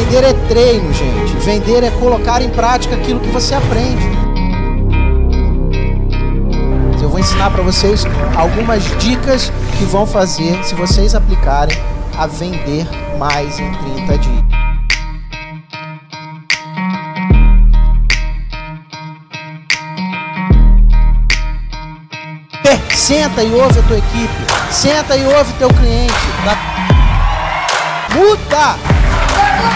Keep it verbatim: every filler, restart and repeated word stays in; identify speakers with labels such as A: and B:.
A: Vender é treino, gente. Vender é colocar em prática aquilo que você aprende. Eu vou ensinar para vocês algumas dicas que vão fazer, se vocês aplicarem, a vender mais em trinta dias. Senta e ouve a tua equipe. Senta e ouve teu cliente. Muda!